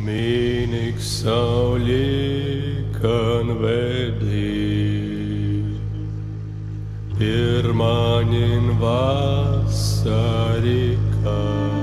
Mīnīgs saulīkanvedī, pirmaņin vasarikā.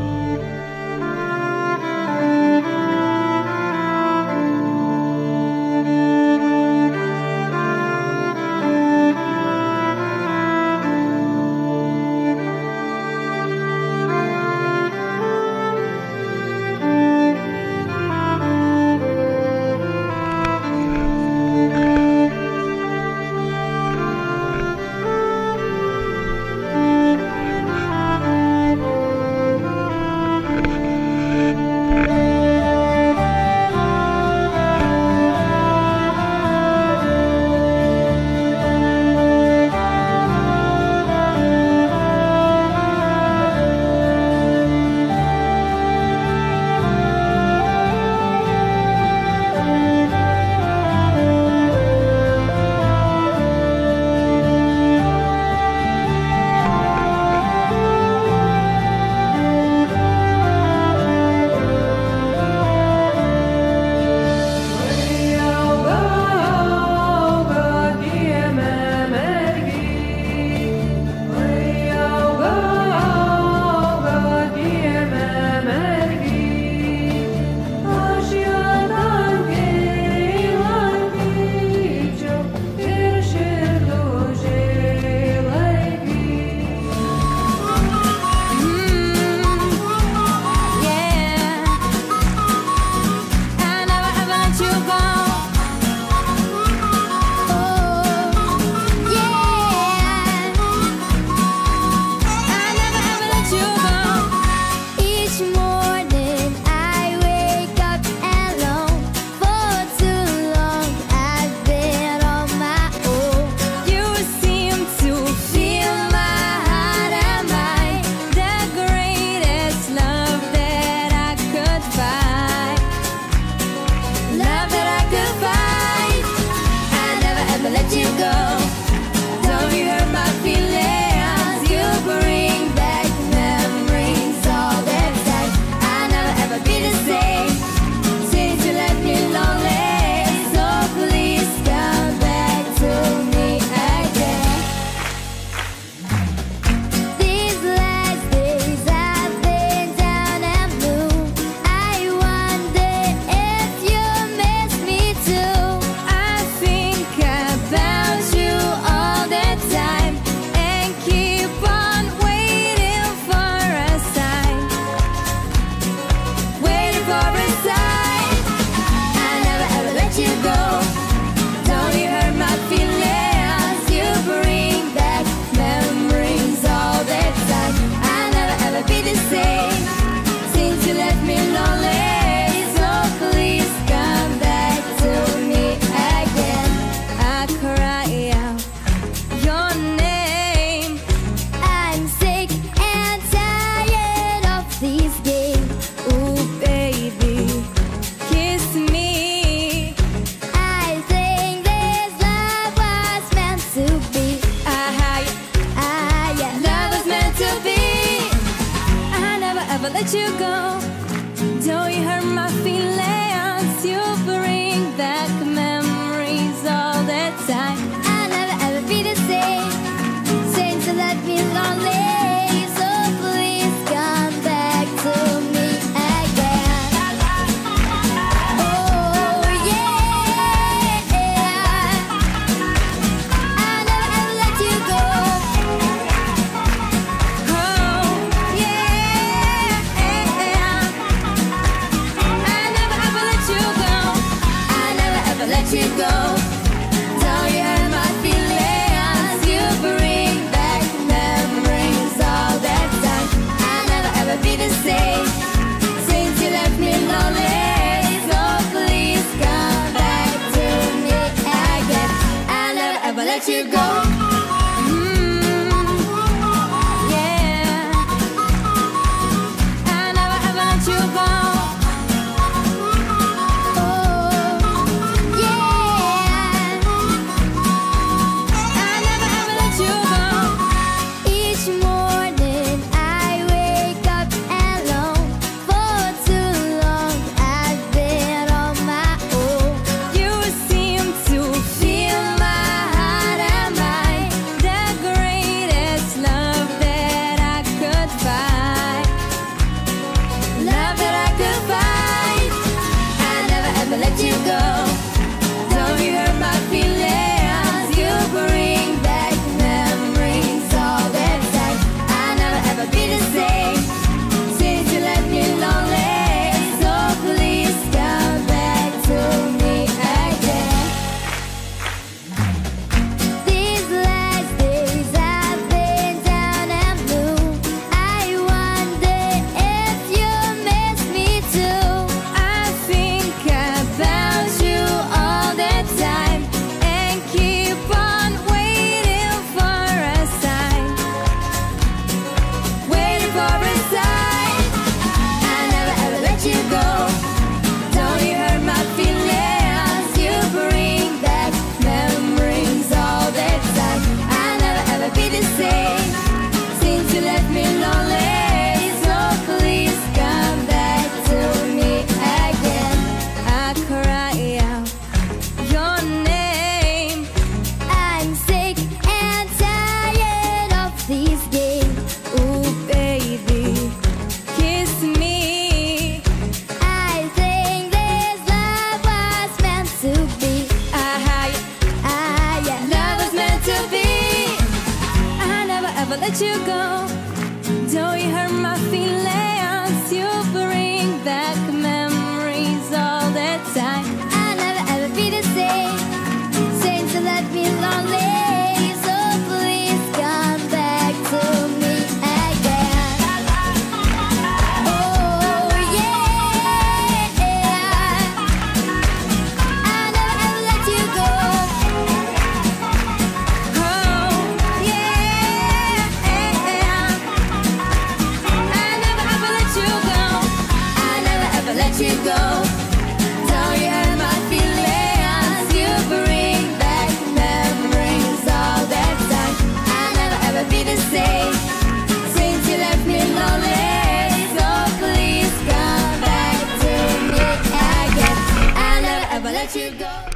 Let you go. Don't you hurt my feelings? You bring back memories all the time. I'll never ever be the same. Saying to let me lonely. So please come back to me again. Oh yeah, I'll never ever let you go. Oh yeah. go. Don't you hurt my feelings, you bring back memories all that time. I'll never ever be the same since you left me lonely. So please come back to me again. I'll never ever let you go.